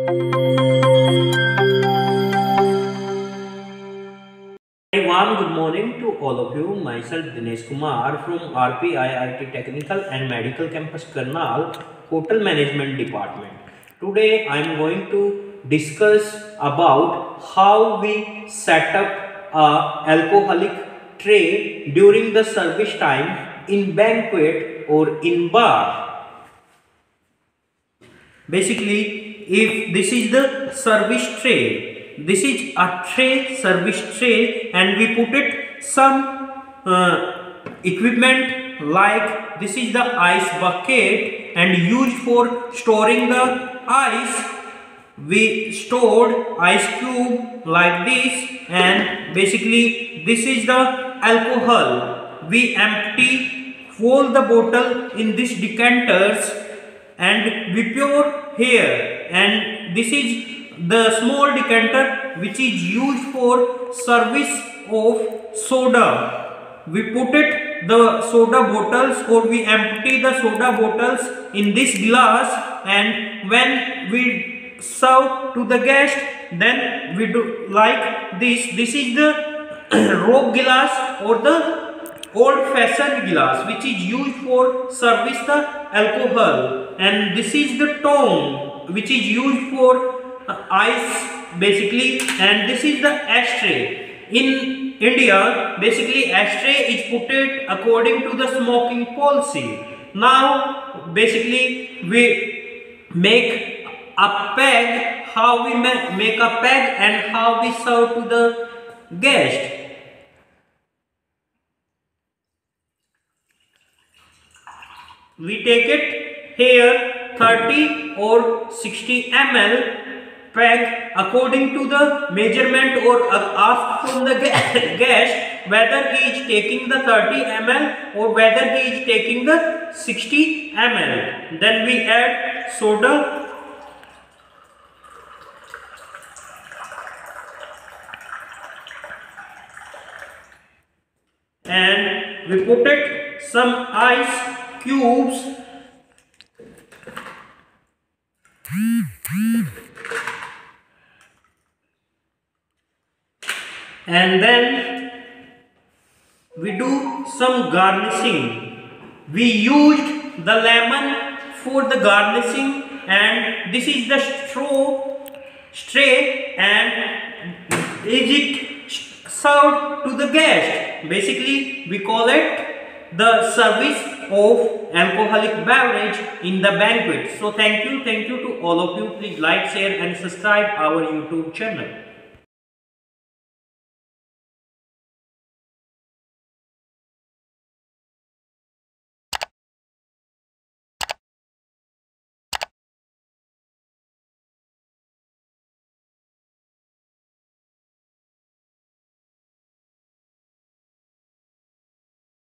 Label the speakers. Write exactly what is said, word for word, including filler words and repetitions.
Speaker 1: A warm good morning to all of you. Myself Dinesh Kumar from R P I I T Technical and Medical Campus Karnal, Hotel Management Department. Today I am going to discuss about how we set up a alcoholic tray during the service time in banquet or in bar. Basically, if this is the service tray, this is a tray, service tray, and we put it some uh, equipment like this is the ice bucket and used for storing the ice. We stored ice cube like this, and basically this is the alcohol. We empty all the bottle in this decanters and we pour here, and this is the small decanter which is used for service of soda. We put it the soda bottles, or we empty the soda bottles in this glass, and when we serve to the guest, then we do like this. This is the rock glass or the old fashioned glass which is used for service the alcohol, and this is the tongue which is used for uh, ice basically, and this is the ashtray. In India, basically ashtray is put it according to the smoking policy. Now basically we make a peg, how we ma make a peg and how we serve to the guest. We take it here thirty or sixty milliliters peg according to the measurement, or ask from the guest whether he is taking the thirty milliliters or whether he is taking the sixty milliliters. Then we add soda. And we put it some ice cubes, and then we do some garnishing. We used the lemon for the garnishing, and this is the straw tray, and is it served to the guest. Basically we call it the service of alcoholic beverage in the banquet. So thank you, thank you to all of you. Please like, share and subscribe our YouTube channel.